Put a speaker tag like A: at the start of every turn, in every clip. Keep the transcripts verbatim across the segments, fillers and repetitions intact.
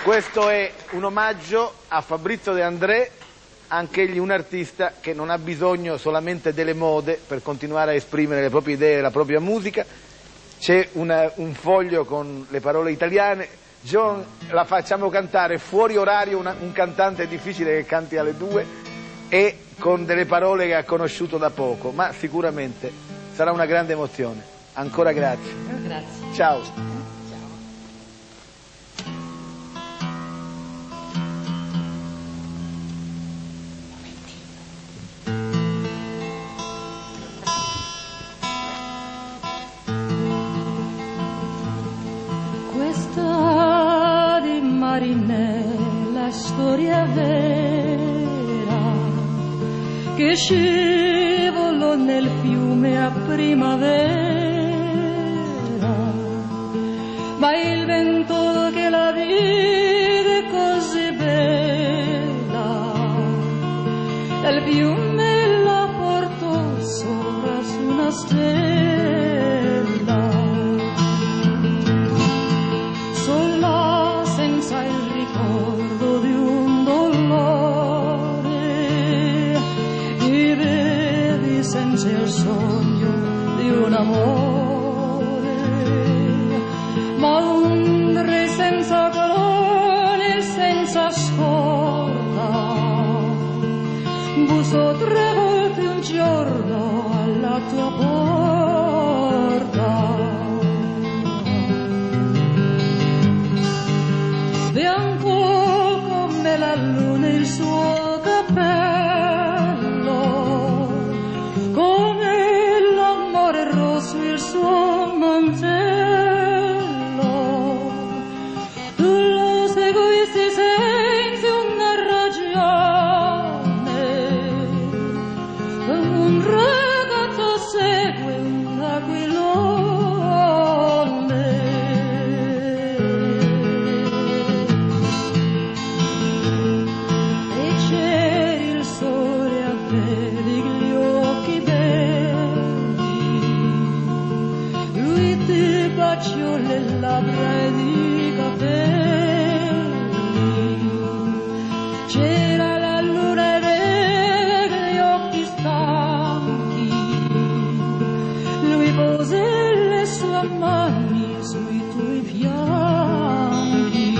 A: Questo è un omaggio a Fabrizio De André, anch'egli un artista che non ha bisogno solamente delle mode per continuare a esprimere le proprie idee e la propria musica. C'è una, un foglio con le parole italiane. John, la facciamo cantare fuori orario, una, un cantante è difficile che canti alle due, e con delle parole che ha conosciuto da poco, ma sicuramente sarà una grande emozione. Ancora grazie.
B: Grazie.
A: Ciao.
B: Questa di Marinella è storia vera, che scivolò nel fiume a primavera, ma il vento che la vide così bella, il fiume la portò sopra su una stella. Sola senza il ricordo di un dolore, vivevi senza il sogno di un amore, ma un re senza colore, senza scorta, bussò tre volte un giorno alla tua porta. Bianco come la luna il suo cappello, come l'amore rosso il suo mantello, tu lo seguisti senza una ragione, un ragazzo segue un aquilone. Bacio le labbra ed i capelli, c'era la luna e gli occhi stanchi, lui pose le sue mani sui tuoi fianchi.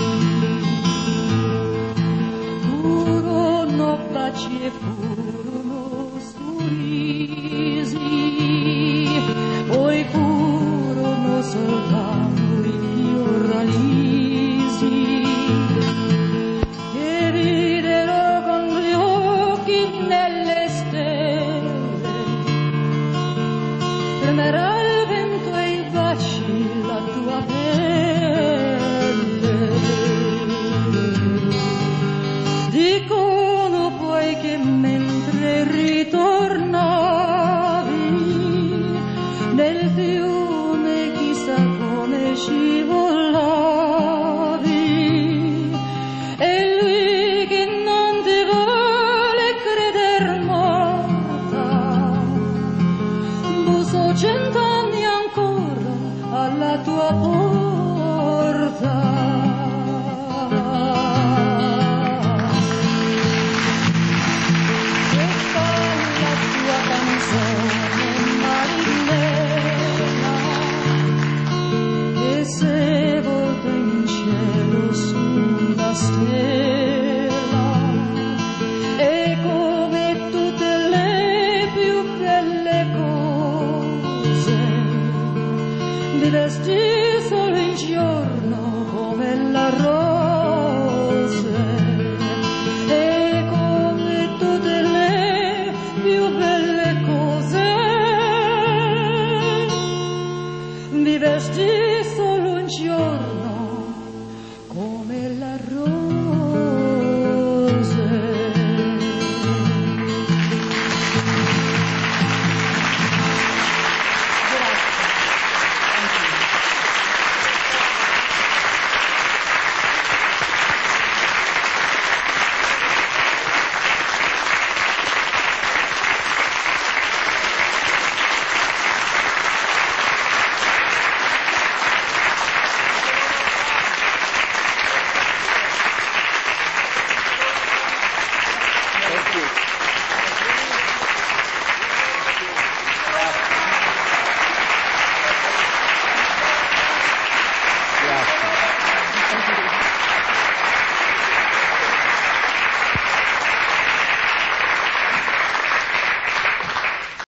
B: Furono baci e furono sorrisi, poi furono soltanto i fioralisi che videro con gli occhi nelle stelle, tremerà il vento e i baci la tua pelle. Dicono poi che mentre ritornavi nel fiume chissà come scivolavi, e lui che non ti vuole creder morta, bussò cent'anni ancora alla tua porta. Questa è la tua canzone, Marinella, che se volta in cielo sulla stella, e come tutte le più belle cose, di vestì solo in giorno come la rosa.